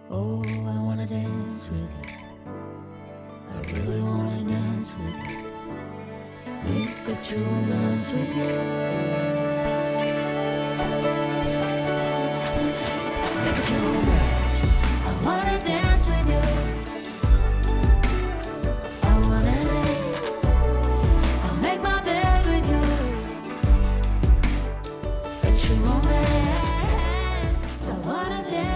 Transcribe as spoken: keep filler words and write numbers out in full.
Oh, I wanna dance with you. I really wanna dance with you. Make a true romance with you. Make a true romance. I wanna dance with you. I wanna dance. I'll make my bed with you. A true romance. I wanna dance.